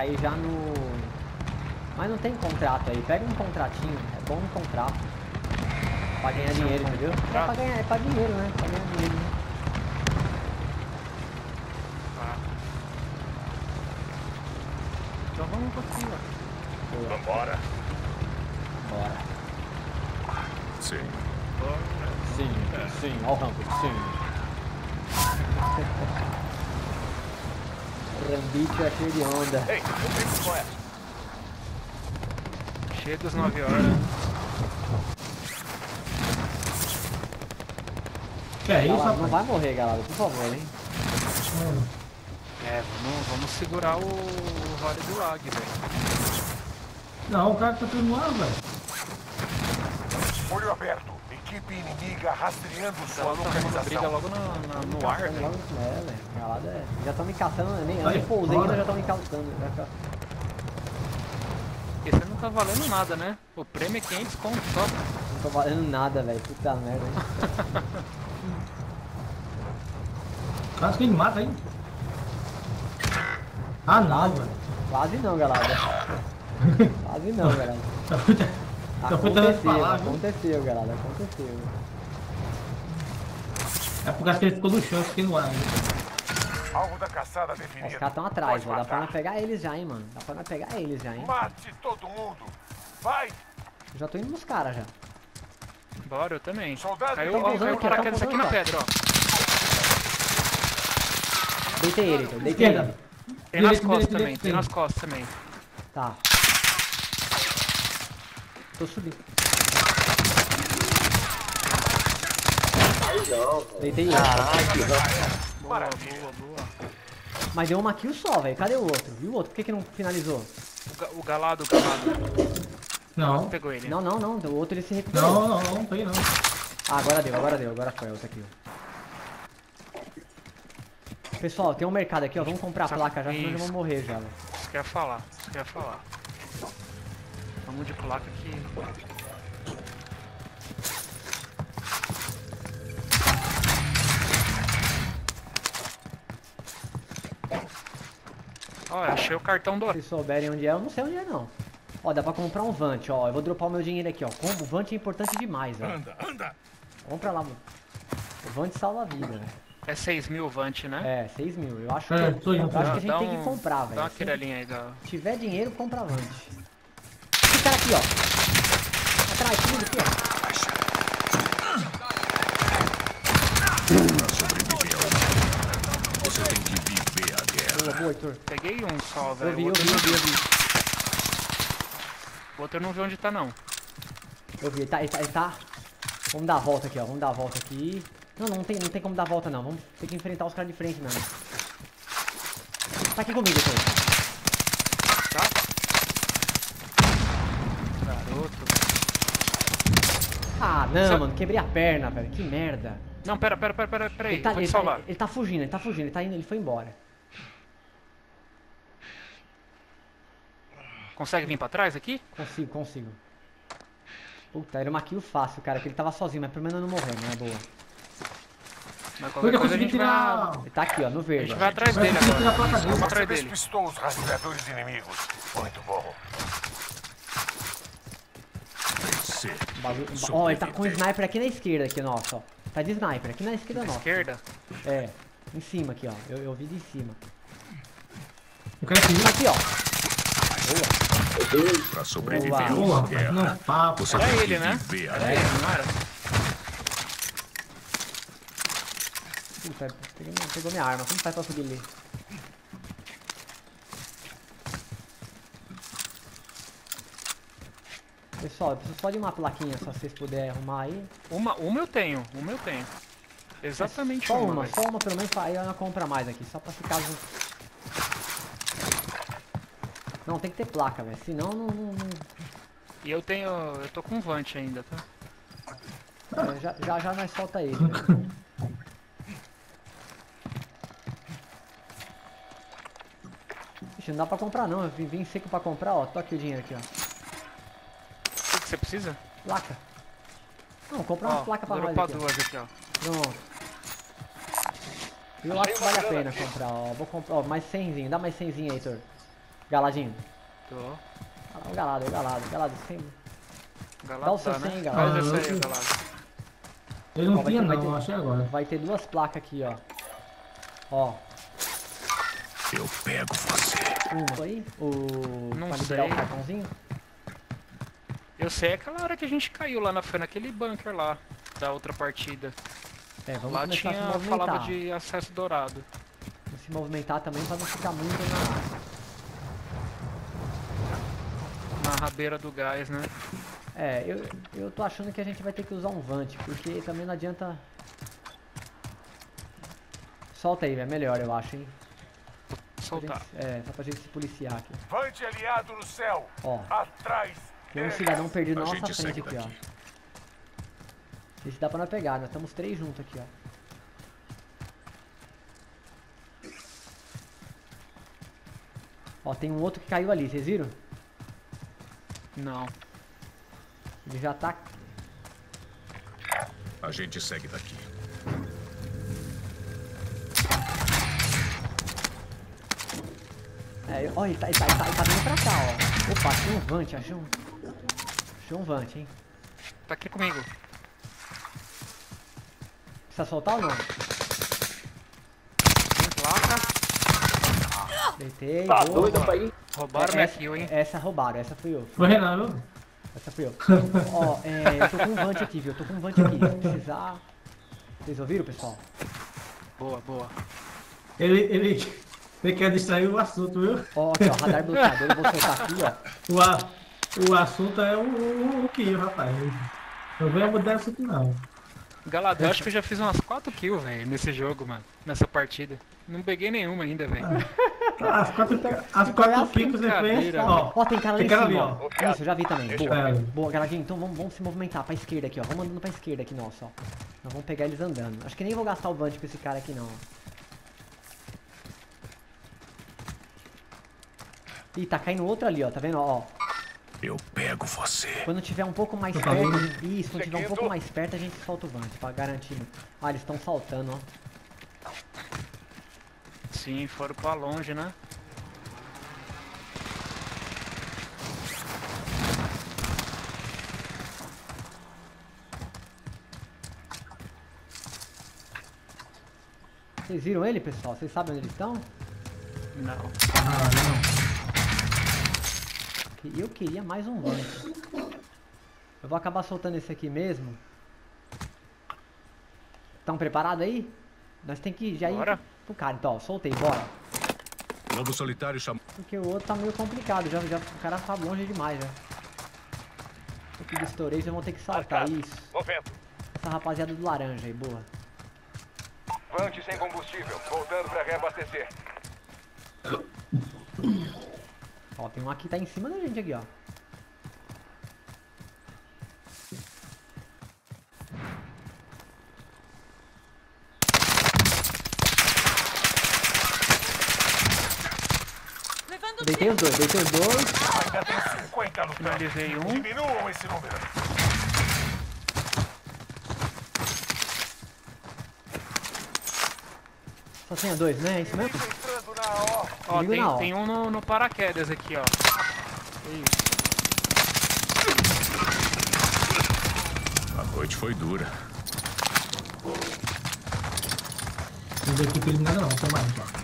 cair já no... Mas não tem contrato aí, pega um contratinho, é bom um contrato. Pra ganhar dinheiro, entendeu? É pra dinheiro, né? Pra ganhar dinheiro, né? Então vamos aqui, ó. Vambora. Bora. Sim. Sim, sim, ó o Rambo, sim. Rambite é cheio de onda. Ei, eu tenho qual é? Cheio das 9 horas. Que é isso, Galera, não rapaz? vai morrer, galera, por favor, hein? É, vamos segurar o Vale do Lag, velho. Não, o cara tá tudo no ar, velho. Olho aberto. Equipe inimiga rastreando sua Ela tá arrumando briga localização. logo no ar, Caçando velho. logo, velho. Galera, já estão me caçando, eu nem Vai pousei fora. ainda, já estão me caçando. Esse não tá valendo nada, né? O prêmio é 500 conto só. Não tô valendo nada, velho. Puta merda, hein? Quase que ele mata aí. Ah, não, velho. Quase não, galera. Quase não, galera. Tá muito falar, viu? Aconteceu, galera. Aconteceu. É por causa que ele ficou no chão, eu fiquei no ar. Né? Alvo da caçada Os definido. caras estão atrás, Pode velho. Dá pra matar. nós pegar eles já, hein, mano. Dá pra nós pegar eles já, hein. Mate todo mundo. Vai. Eu já tô indo nos caras já. Bora, eu também. Soldado, Caiu, tá ó, pousando caiu o aqui, paraquedas tá aqui na pousando, pedra, ó. Deitei ele, Heitor. Deitei ele. Esquerda. Tem nas Direita, costas direita, também, tem direita. nas costas também. Tá. Tô subindo. Deitei ele. Boa, boa, boa. Mas deu uma kill só, velho. Cadê o outro? E o outro? Por que não finalizou? O galado. Não. Pegou ele. Não. O outro ele se recuperou. Não peguei não. Ah, agora deu. Agora foi a outra kill. Pessoal, tem um mercado aqui, ó. Vamos comprar a placa já, senão já vamos morrer já, velho. Isso que eu ia falar, Vamos de placa aqui. Ó, achei o cartão do... Se souberem onde é, eu não sei onde é não. Ó, dá pra comprar um Vant, ó. Eu vou dropar o meu dinheiro aqui, ó. O Vant é importante demais, ó. Anda. Compra lá, mano. O Vant salva a vida, velho. É 6.000 Vant, né? É, 6 mil. Eu acho que, É, tô indo. eu acho que a gente Dá tem que comprar, Dá velho. uma Se querelinha aí, da... tiver dinheiro, compra Vant. Esse cara aqui, ó. Atrás, tudo aqui, ó. Pra sobreviver ao você tem que viver a guerra. Boa, Heitor. Peguei um só, velho. Eu vi. O outro eu não vi onde tá, não. Eu vi, ele tá. Vamos dar a volta aqui, ó. Vamos dar a volta aqui. Não tem como dar a volta, não. Vamos ter que enfrentar os caras de frente mesmo. Tá aqui comigo, Heitor. Tá? Garoto. Ah, não, Só- mano. Quebrei a perna, velho. Que merda. Não, pera aí. Vou te salvar. Ele tá fugindo. Ele tá indo, ele foi embora. Consegue vir pra trás aqui? Consigo. Puta, era uma kill fácil, cara, que ele tava sozinho, mas pelo menos não morreu, não é boa. Mas Foi qualquer que eu coisa a consegui gente vai... tirar. Ele tá aqui, ó, no A verde. gente ó. vai atrás Vai dele conseguir tirar a agora. placa dele. Vamos atrás dele. Despistou os rastreadores inimigos. Muito bom. Vencer. Ó, ele tá com um sniper aqui na esquerda, aqui, nossa, ó. Tá de sniper, aqui na esquerda Da nossa. esquerda? É, em cima aqui, ó. Eu vi de cima. Eu quero aqui. Aqui, ó. Pra sobreviver Boa. a Porra, uma rapaz, guerra. não papo. Você Era tem ele, que né? viver a Era guerra. ele, não era? Puta, pegou minha arma. Como faz pra subir ali? Pessoal, eu preciso só de uma plaquinha, só se vocês puderem arrumar aí. Uma eu tenho. Exatamente Só uma, uma, velho. só uma pelo menos, aí ela compra mais aqui, só pra ficar junto. Não, tem que ter placa, velho, senão não... E eu tô com Vant ainda, tá? Já nós solta ele, velho. Ixi, não dá pra comprar não, eu vim seco pra comprar, ó, tô aqui o dinheiro aqui, ó. O que você precisa? Placa. Não, compra uma Ó, placa pra nós dropar aqui, ó. duas aqui, ó. Pronto. Eu acho que vale a pena comprar, ó. Vou comprar, ó, mais 100zinho. Dá mais 100zinho aí, Heitor. Galadinho. Tô. Olha lá, o Galado, o Galado. Galado, sem... Galado Dá o seu tá, 100, né? Galado. Faz essa aí, eu- Galado. Ele não Ó, vai tinha ter- vai não, ter- achei agora. Vai ter 2 placas aqui, ó. Ó, Eu pego você. uma aí. Não Pra liberar sei. o cartãozinho. Eu sei aquela hora que a gente caiu lá foi naquele bunker lá, da outra partida. É, vamos Lá começar a se tinha, movimentar. falava de acesso dourado. Vamos se movimentar também pra não ficar muito Na rabeira do gás, né? É, eu tô achando que a gente vai ter que usar um Vant, porque também não adianta... Solta aí, é melhor, eu acho, hein? Soltar. Só pra gente se policiar aqui. Vante aliado no céu. Ó, Atrás. tem um cidadão perdido na A nossa gente frente segue aqui, ó. daqui. Esse dá pra nós pegar, nós estamos 3 juntos aqui, ó. Ó, tem um outro que caiu ali, vocês viram? Não. Ele já tá... A gente segue daqui. É, ó, ele tá vindo pra cá, ó. Opa, achei um Vant, achei um Vant, hein. Tá aqui comigo. Precisa soltar ou não? Tem placa. Deitei, Tá boa. doido pra ir? Roubaram minha kill, hein? Essa roubaram, essa fui eu. Foi Renan, viu? Essa fui eu. Ó, eu tô com um Vant aqui, viu? Eu tô com um Vant aqui. Se precisar... Vocês ouviram, pessoal? Boa, boa. Ele quer distrair o assunto, viu? Ó, aqui, ó, radar bloqueador. Eu vou soltar aqui, ó. O assunto é o kill, rapaz. Não venha mudar o assunto, não. Galado, eu acho que eu já fiz umas 4 kills, velho, nesse jogo, mano. Nessa partida. Não peguei nenhuma ainda, velho. As quatro kills que você fez, brincadeira. ó. Ó, tem cara lá em Tem cara cima, ali, ó. Isso, eu já vi também. Boa, É. boa, galadinho. Então vamos se movimentar pra esquerda aqui, ó. Vamos andando pra esquerda aqui, nossa, ó. Nós vamos pegar eles andando. Acho que nem vou gastar o Vant com esse cara aqui, não, ó. Ih, tá caindo outro ali, ó. Tá vendo, ó? Eu pego você. Quando tiver um pouco mais Tá perto... vendo? Isso, quando tiver um pouco mais perto, a gente solta o Vant, pra garantir. Ah, eles estão saltando, ó. Sim, foram pra longe, né? Vocês viram ele, pessoal? Vocês sabem onde eles estão? Não. Ah, não. Eu queria mais um Vant. Eu vou acabar soltando esse aqui mesmo. Estão preparados aí? Nós tem que já ir Bora. pro cara. Então, ó, soltei, bora. Lobo solitário chamou. Porque o outro tá meio complicado, o cara tá longe demais já. Aqui do storage, já vão ter que saltar isso. Movendo. Essa rapaziada do laranja aí, boa. Vante sem combustível. Voltando pra reabastecer. Ó, tem um aqui que tá em cima da gente aqui, ó. Deitei os dois, deitei os dois. Já tem 50 no tanque. Finalizei um. Diminuam esse número. Só tinha dois, né? É isso mesmo? Entrando na ó. Ó, Ligo na ó. tem um no paraquedas aqui, ó. Isso. A noite foi dura. Não deu aqui eliminado não, tem mais, ó.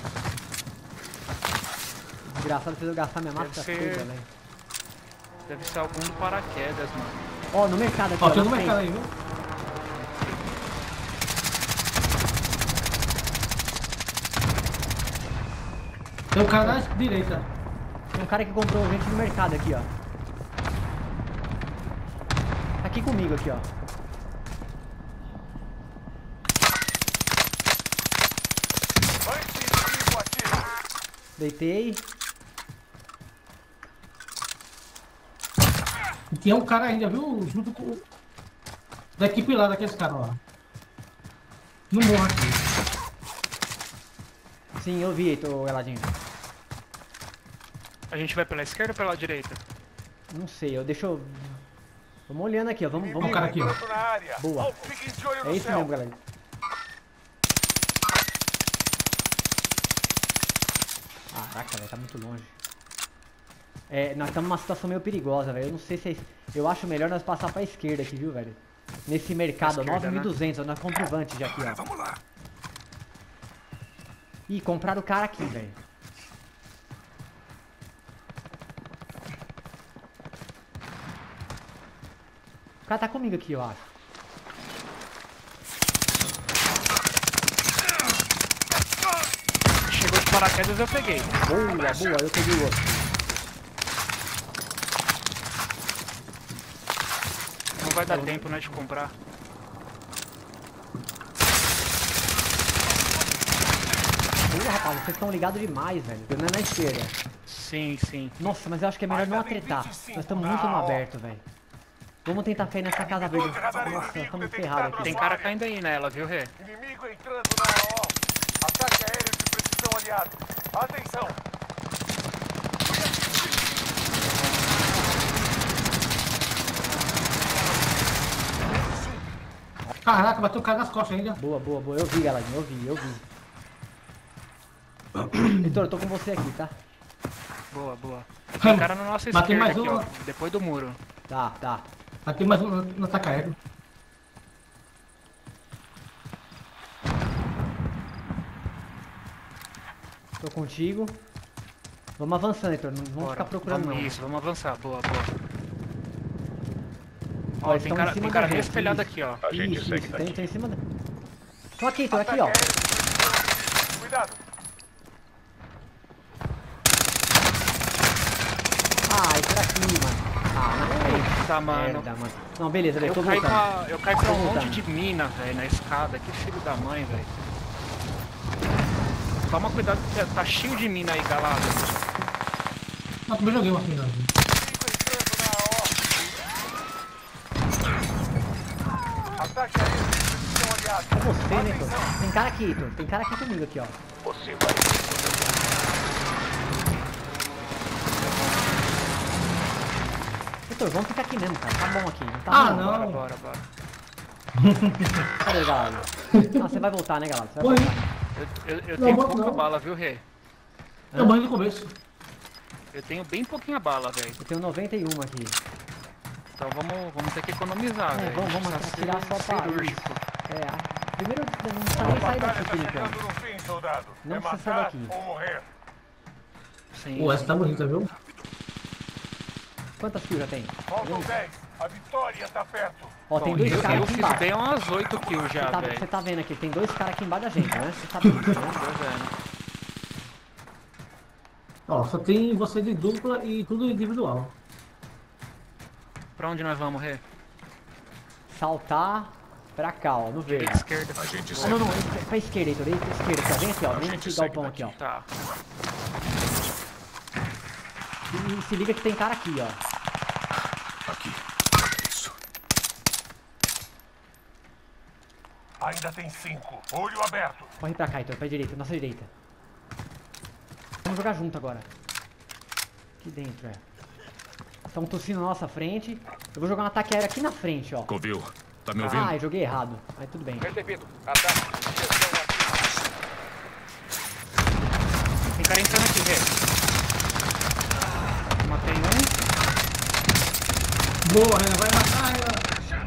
Desgraçado fez eu gastar minha máscara ser- toda, velho. Deve ser algum do paraquedas, mano. Ó, no mercado aqui, Ó, ó. tem na no frente. mercado aí, viu? Tem um cara na direita. Tem um cara que comprou gente no mercado aqui, ó. Tá aqui comigo, aqui, ó. Vante inimigo ativo. Deitei. E tinha um cara ainda, viu? Junto com... Da equipe lá, daqueles caras lá. No morro aqui. Sim, eu vi, ô Galadinho. A gente vai pela esquerda ou pela direita? Não sei, eu deixo eu... Vamos olhando aqui, ó. Vamos... Ó o cara aqui, ó. Entrando na área. Boa. Ó, fiquem de olho É no isso céu. mesmo, galera. Caraca, velho, tá muito longe. É, nós estamos numa situação meio perigosa, velho. Eu não sei se... Eu acho melhor nós passar pra esquerda aqui, viu, velho? Nesse mercado, Esquerda, 9.200, nós compramos o Vant já aqui, ó. Vamos lá. Ih, compraram o cara aqui, velho. O cara tá comigo aqui, eu acho. Chegou de paraquedas, eu peguei. Boa, boa, eu peguei o outro. Não vai dar tempo, né, de comprar. Boa, rapaz, vocês estão ligados demais, velho. Não é na esquerda. Sim, sim. Nossa, mas eu acho que é melhor não atretar. Nós estamos muito no aberto, velho. Vamos tentar cair nessa casa verde. Nossa, estamos ferrados aqui. Tem cara caindo aí nela, viu, Rê? Inimigo entrando na AO. Ataque aéreo de precisão aliado. Atenção. Caraca, bateu o cara nas costas ainda. Boa, boa, boa. Eu vi, Galadinho, eu vi, eu vi. Heitor, eu tô com você aqui, tá? Boa, boa. Tem cara na nossa Matei esquerda mais aqui, um. ó. Depois do muro. Tá, tá. Aqui mais um no ataque aéreo. Tô contigo. Vamos avançando, Heitor. Não vamos Bora. ficar procurando, Vamos, não. isso, vamos avançar. Boa, boa. Ó, Ó, eles tem tão em cara, cima tem da cara meio gente, espelhado isso. aqui, ó. A gente Isso, segue isso. daqui. Tem em cima da... Tô aqui, Heitor, aqui, ó. Ataque aéreo de precisão aliado. Cuidado. Ah, Heitor aqui, mano. Ah, na frente. Tá, mano. Merda, mano. Não, beleza, velho. Eu Tô caí, voltando. eu caí pra Tô um monte voltando. de mina, velho, na escada. Que filho da mãe, velho. Toma cuidado, que tá cheio de mina aí, galada. Não, também joguei uma final. Inimigo entrando na AO. Ataque aéreo de precisão aliado. É você, né, Heitor? Tem cara aqui, Heitor. Tem cara aqui comigo, aqui, ó. Você vai. Heitor, vamos ficar aqui mesmo, cara. Tá bom aqui. Não tá Ah, ruim, não. Bora, bora, bora. Cadê, galera? Ah, você vai voltar, né, galera? Você vai Oi. voltar. Eu Não, tenho bota pouca não. bala, viu, Rê? Eu morri no começo. Eu tenho bem pouquinha bala, velho. Eu tenho 91 aqui. Então vamos ter que economizar, velho. Vamos Precisa atirar ser só pra cirúrgico. Primeiro, não precisa nem sair Batalha daqui, tá Felipe. chegando no fim, soldado. Não É precisa sair matar daqui. ou morrer. Sim. Pô, essa tá bonita, viu? Quantas kills já tem? Faltam 10. A vitória tá perto. Ó, tem Bom, dois caras eu aqui fiz embaixo. bem umas 8 kills já, Você velho. tá vendo aqui, tem dois caras aqui embaixo da gente, né? Você sabe disso, né? Tô vendo. Ó, só tem você de dupla e tudo individual. Pra onde nós vamos, Rê? Saltar pra cá, ó, no verde. Esquerda. A gente Ah, segue. não, pra esquerda, Heitor, pra esquerda, aqui, ó. Vem aqui, ó, vem nesse galpão aqui, ó. Tá. E se liga que tem cara aqui, ó. Aqui. Isso. Ainda tem 5. Olho aberto. Corre pra cá, Heitor, pra direita, nossa direita. Vamos jogar junto agora. Aqui dentro, é. Estão tossindo na nossa frente. Eu vou jogar um ataque aéreo aqui na frente, ó. Covil, tá me ouvindo? Ah, eu joguei errado. Mas tudo bem. Recebido. Ataque. Gestão ativa. Tem cara entrando aqui, Rê. Matei um. Boa, Renan, vai matar, Renan.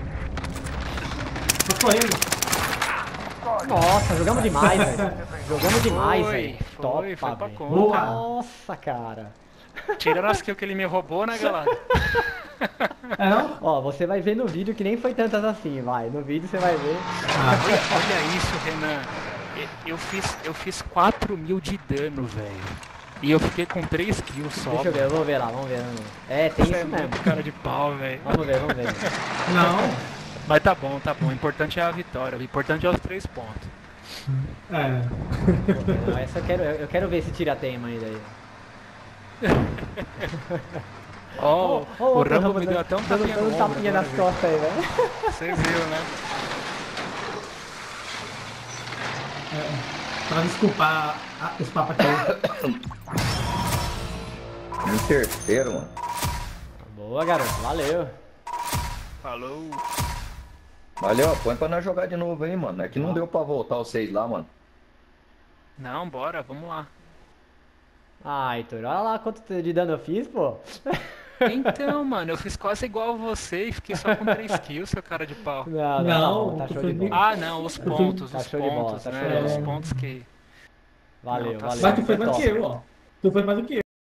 Tô correndo. Nossa, jogamos demais, velho. Jogamos demais, Foi, velho. foi Top, pra velho. conta. Boa. Nossa, cara. Tirando as kills que ele me roubou, né, galera? É não? Ó, você vai ver no vídeo que nem foi tantas assim, vai. No vídeo você vai ver. Olha isso, Renan. Eu fiz 4.000 de dano, velho. E eu fiquei com 3 kills só. Deixa eu ver, eu vou ver lá, vamos ver. É, tem Você é isso mesmo. muito cara de pau, velho. Vamos ver, vamos ver. Não. Mas tá bom, tá bom. O importante é a vitória. O importante é os 3 pontos. É. Não, essa eu quero ver esse tira-tema aí daí. Ó, o Rambo me deu até um tapinha no dando ombro tapinha agora, nas viu? costas aí, velho. Você viu, né? Pra desculpar esse papo aqui. Em terceiro, mano. Boa, garoto. Valeu. Falou. Valeu, põe pra nós jogar de novo aí, mano. É que não deu pra voltar os 6 lá, mano. Não, bora, vamos lá. Ah, Heitor, olha lá quanto de dano eu fiz, pô. Então, mano, eu fiz quase igual a você e fiquei só com 3 kills, seu cara de pau. Não, Não, tá tu show foi de bem- bola. Ah, não, os pontos, Tá os show de bola, pontos, tá show né? de Os bola. pontos que... Valeu, Não, tá valeu. Mas tu foi Foi mais top. que eu, ó. Tu foi mais do que eu.